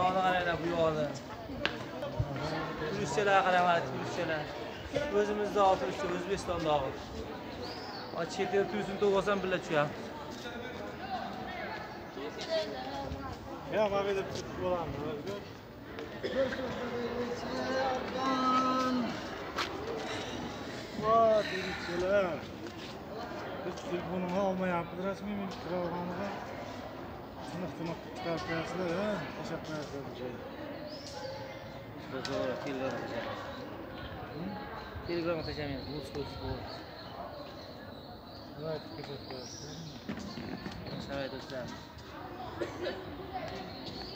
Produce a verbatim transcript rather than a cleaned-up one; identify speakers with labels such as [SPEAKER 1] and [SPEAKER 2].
[SPEAKER 1] Yog'ni qaranglar, bu yog'ni. Turistchalar qarang, turistchalar. O'zimizda olti uch O'zbekistonda olib. Chet el turistini to'g'risam billa tushyapti.
[SPEAKER 2] Ya, mana bu yerda bo'lamiz. Voy, turistchalar. Biz telefonimni olmayapmiz, rasmiy mikrofonga. Siniq-siniq chiqarib qo'yasizlar, ha? Tashab qo'yasizlar bu joyga.
[SPEAKER 1] Zo'r, Telegram tashamaymiz. Telegram tashamaymiz, bu so'z bu.
[SPEAKER 2] Давайте кидать.
[SPEAKER 1] Sharoit do'stlar.